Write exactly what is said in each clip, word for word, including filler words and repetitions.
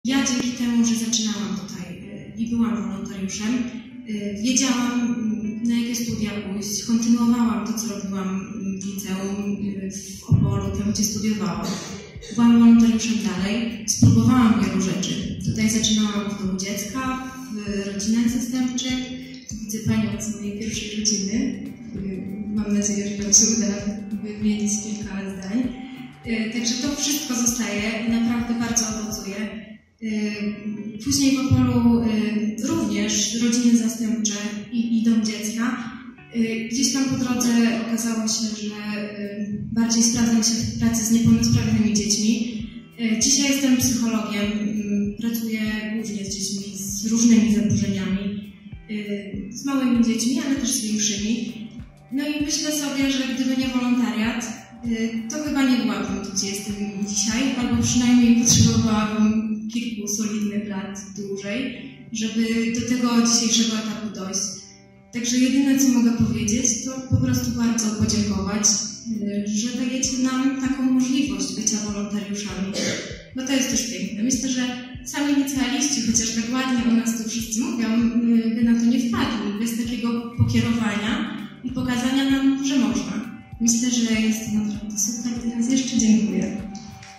Ja dzięki temu, że zaczynałam tutaj i byłam wolontariuszem, wiedziałam, na jakie studia pójść, kontynuowałam to, co robiłam w liceum, w Opolu, tam gdzie studiowałam. Byłam wolontariuszem dalej, spróbowałam wielu rzeczy. Tutaj zaczynałam w domu dziecka, w rodzinach zastępczych. Tu widzę Panią z mojej pierwszej rodziny. Mam nadzieję, że nam się uda wymienić kilka zdań. Także to wszystko zostaje i naprawdę bardzo owocuje. Później w Opolu również rodziny zastępcze i, i dom dziecka. Gdzieś tam po drodze okazało się, że bardziej sprawdzam się w pracy z niepełnosprawnymi dziećmi. Dzisiaj jestem psychologiem, pracuję głównie z dziećmi z różnymi zaburzeniami, z małymi dziećmi, ale też z większymi. No i myślę sobie, że gdyby nie wolontariat, to chyba nie byłabym tu, gdzie jestem dzisiaj, albo przynajmniej potrzebowałabym kilku solidnych lat dłużej, żeby do tego dzisiejszego etapu dojść. Także jedyne, co mogę powiedzieć, to po prostu bardzo podziękować, że dajecie nam taką możliwość bycia wolontariuszami, bo to jest też piękne. Myślę, że sami licealiści, chociaż tak ładnie o nas tu wszyscy mówią, by na to nie wpadli, bez takiego pokierowania i pokazania nam, że można. Myślę, że jest to naprawdę super. Teraz jeszcze dziękuję.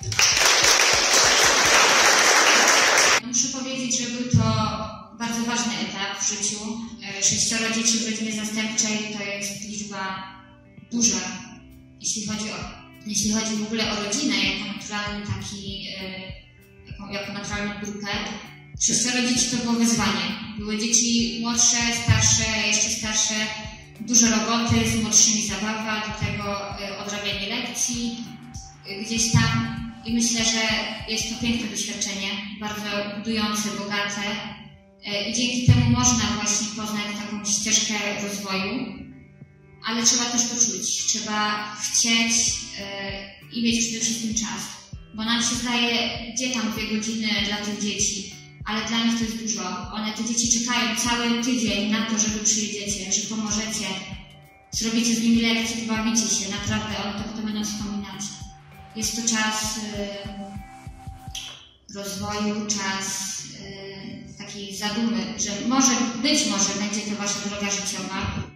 Muszę powiedzieć, że był to bardzo ważny etap w życiu. Sześcioro dzieci w rodzinie zastępczej to jest liczba duża, jeśli chodzi o, jeśli chodzi w ogóle o rodzinę, jako naturalny taki, jako, jako naturalną grupę. Sześcioro dzieci to było wyzwanie. Były dzieci młodsze, starsze, jeszcze starsze, dużo roboty, z młodszymi zabawa, do tego odrabianie lekcji gdzieś tam. I myślę, że jest to piękne doświadczenie, bardzo budujące, bogate. I dzięki temu można właśnie poznać taką ścieżkę rozwoju, ale trzeba też to czuć, trzeba chcieć yy, i mieć przede wszystkim czas, bo nam się zdaje, gdzie tam dwie godziny dla tych dzieci, ale dla nich to jest dużo. One, te dzieci czekają cały tydzień na to, że wy przyjedziecie, że pomożecie, zrobicie z nimi lekcje, bawicie się, naprawdę one to potem będą wspominać. Jest to czas yy, rozwoju, czas yy, takiej zadumy, że może, być może będzie to wasza droga życiowa,